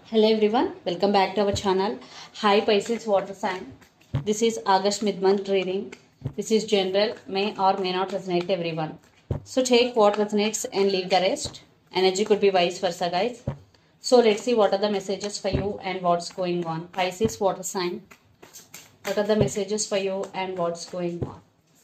Hello everyone, welcome back to our channel. Hi Pisces water sign. This is August mid-month reading. This is general, may or may not resonate everyone. So take what resonates and leave the rest. Energy could be vice versa, guys. So let's see what are the messages for you and what's going on. Pisces water sign. What are the messages for you and what's going on?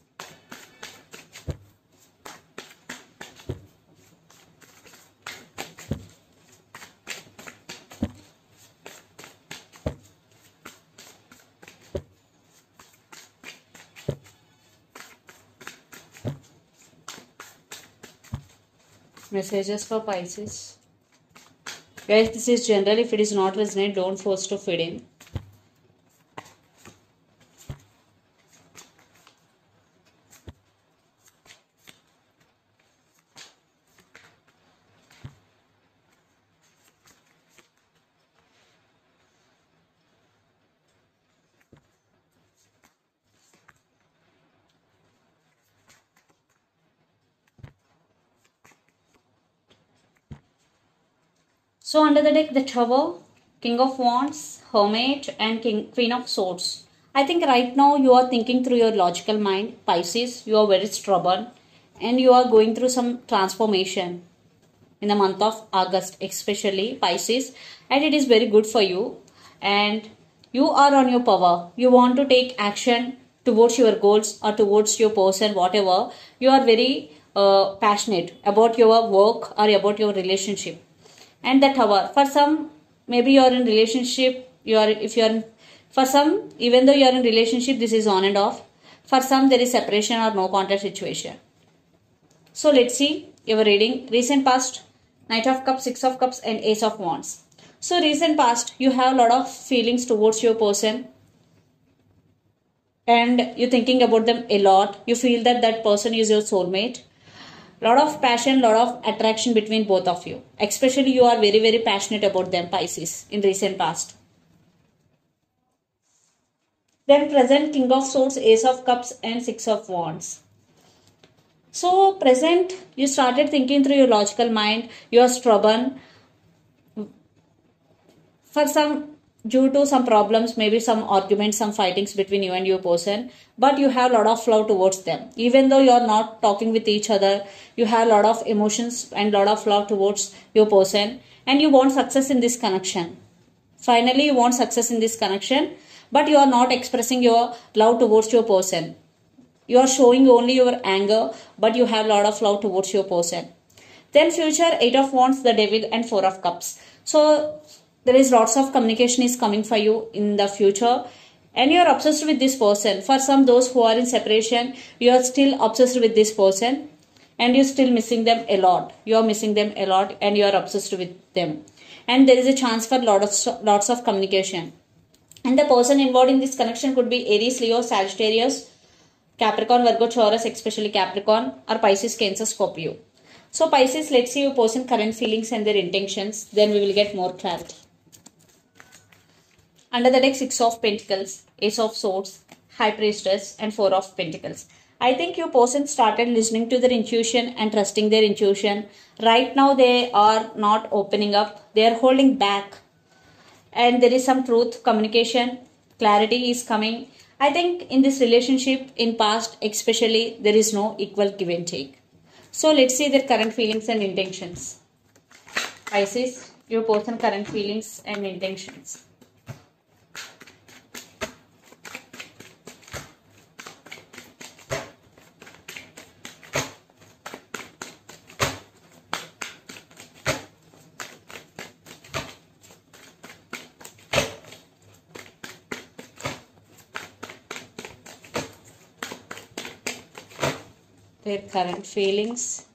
Messages for Pisces. Guys, this is general. If it is not resonate, don't force to fit in. So under the deck, the Tower, King of Wands, Hermit and Queen of Swords. I think right now you are thinking through your logical mind. Pisces, you are very stubborn and you are going through some transformation in the month of August, especially Pisces, and it is very good for you and you are on your power. You want to take action towards your goals or towards your person, whatever. You are very passionate about your work or about your relationship. And the Tower, for some, maybe you are in relationship, for some, even though you are in relationship, this is on and off. For some, there is separation or no contact situation. So let's see your reading. Recent past, Knight of Cups, Six of Cups and Ace of Wands. So recent past, you have a lot of feelings towards your person and you're thinking about them a lot. You feel that that person is your soulmate. Lot of passion, lot of attraction between both of you. Especially you are very, very passionate about them, Pisces, in recent past. Then present, King of Swords, Ace of Cups and Six of Wands. So present, you started thinking through your logical mind. You are stubborn. For some, due to some problems, maybe some arguments, some fightings between you and your person, but you have a lot of love towards them. Even though you are not talking with each other, you have a lot of emotions and a lot of love towards your person and you want success in this connection. Finally, you want success in this connection, but you are not expressing your love towards your person. You are showing only your anger, but you have a lot of love towards your person. Then future, Eight of Wands, the Devil and Four of Cups. So there is lots of communication is coming for you in the future and you are obsessed with this person. For some, those who are in separation, you are still obsessed with this person and you're still missing them a lot. You are missing them a lot and you are obsessed with them. And there is a chance for lots of communication. And the person involved in this connection could be Aries, Leo, Sagittarius, Capricorn, Virgo, Taurus, especially Capricorn, or Pisces, Cancer, Scorpio. So Pisces, let's see your person's current feelings and their intentions. Then we will get more clarity. Under the deck, Six of Pentacles, Ace of Swords, High Priestess and Four of Pentacles. I think your person started listening to their intuition and trusting their intuition. Right now they are not opening up. They are holding back. And there is some truth, communication, clarity is coming. I think in this relationship, in past especially, there is no equal give and take. So let's see their current feelings and intentions. Pisces, your person current feelings and intentions. Their current feelings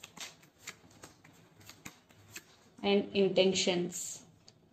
and intentions.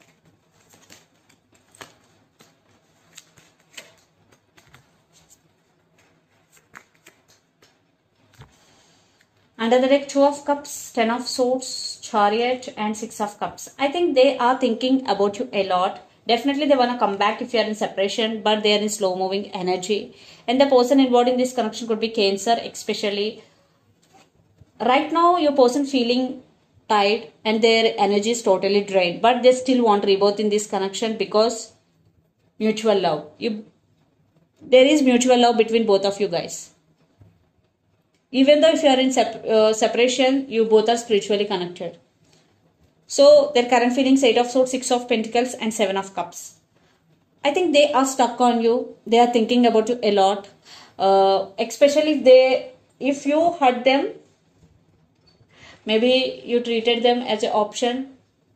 Under the deck, Two of Cups, Ten of Swords, Chariot and Six of Cups. I think they are thinking about you a lot. Definitely they want to come back if you are in separation, but they are in slow moving energy. And the person involved in this connection could be Cancer, especially. Right now your person feeling tired and their energy is totally drained, but they still want rebirth in this connection because mutual love. There is mutual love between both of you guys. Even though if you are in separation, you both are spiritually connected. So their current feelings, 8 of Swords, 6 of Pentacles and 7 of Cups. I think they are stuck on you. They are thinking about you a lot. Especially if you hurt them, maybe you treated them as an option.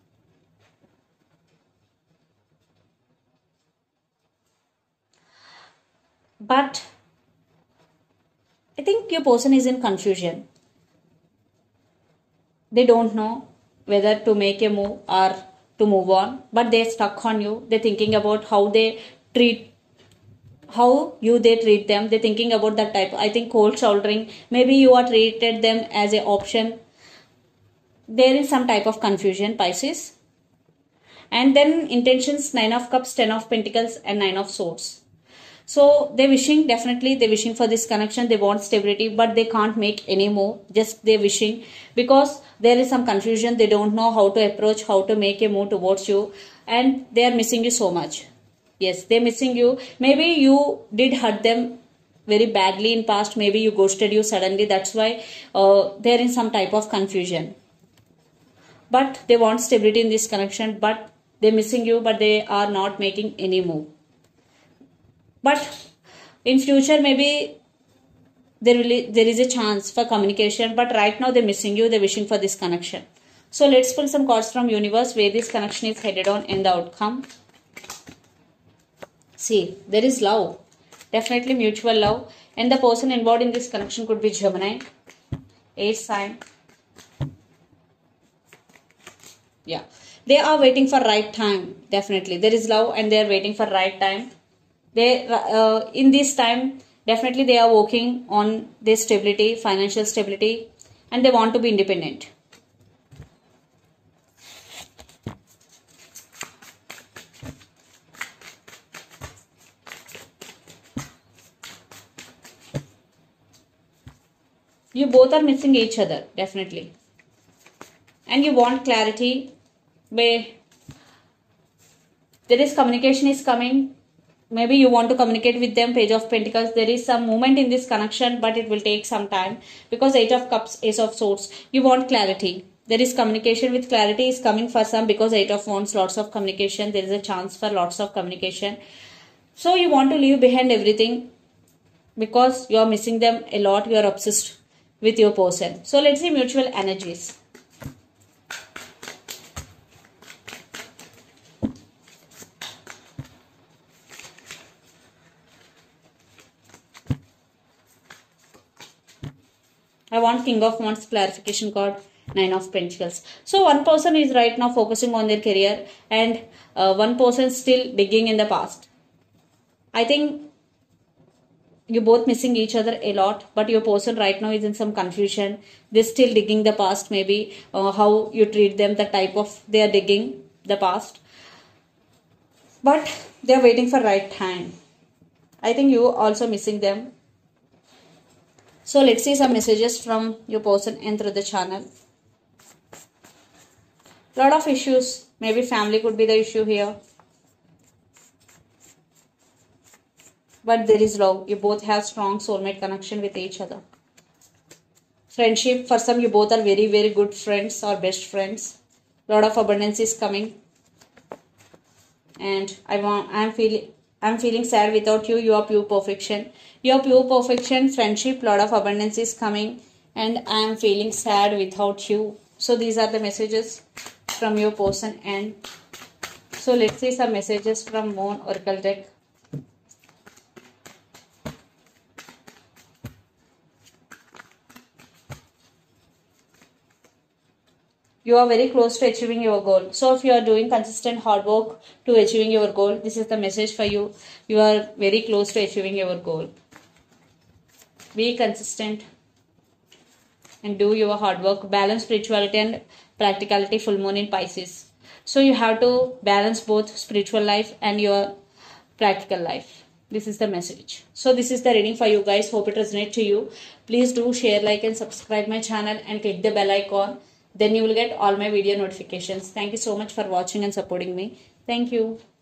But I think your person is in confusion. They don't know whether to make a move or to move on, but they're stuck on you. They're thinking about how they treat them. They're thinking about that type. I think cold shouldering. Maybe you are treated them as an option. There is some type of confusion, Pisces. And then intentions, 9 of Cups, 10 of Pentacles and 9 of Swords. So they're wishing for this connection. They want stability, but they can't make any move. Just they're wishing because there is some confusion. They don't know how to approach, how to make a move towards you, and they are missing you so much. Yes, they're missing you. Maybe you did hurt them very badly in past. Maybe you ghosted you suddenly. That's why they're in some type of confusion. But they want stability in this connection, but they're missing you, but they are not making any move. But in future, maybe there is a chance for communication. But right now, they're missing you. They're wishing for this connection. So let's pull some cards from universe where this connection is headed on and the outcome. See, there is love. Definitely mutual love. And the person involved in this connection could be Gemini, air sign. Yeah. They are waiting for right time. Definitely. There is love and they are waiting for right time. They in this time, definitely they are working on their stability, financial stability, and they want to be independent. You both are missing each other, definitely. And you want clarity where there is communication is coming. Maybe you want to communicate with them, Page of Pentacles. There is some movement in this connection, but it will take some time because 8 of Cups, Ace of Swords. You want clarity. There is communication with clarity is coming for some because 8 of Wands, lots of communication. There is a chance for lots of communication. So you want to leave behind everything because you are missing them a lot. You are obsessed with your person. So let's see mutual energies. I want King of Wands clarification card, 9 of Pentacles. So one person is right now focusing on their career and one person still digging in the past. I think you're both missing each other a lot, but your person right now is in some confusion. They're still digging the past, maybe how you treat them, the type of they are digging the past. But they're waiting for right time. I think you also missing them. So let's see some messages from your person and through the channel. Lot of issues. Maybe family could be the issue here. But there is love. You both have strong soulmate connection with each other. Friendship. For some, you both are very, very good friends or best friends. Lot of abundance is coming. And I'm feeling sad without you. You are pure perfection. You are pure perfection. Friendship. Lot of abundance is coming. And I am feeling sad without you. So these are the messages from your person. And so let's see some messages from Moon Oracle deck. You are very close to achieving your goal. So if you are doing consistent hard work to achieving your goal, this is the message for you. You are very close to achieving your goal. Be consistent and do your hard work. Balance spirituality and practicality, full moon in Pisces. So you have to balance both spiritual life and your practical life. This is the message. So this is the reading for you guys. Hope it resonates to you. Please do share, like and subscribe my channel and click the bell icon. then you will get all my video notifications. Thank you so much for watching and supporting me. Thank you.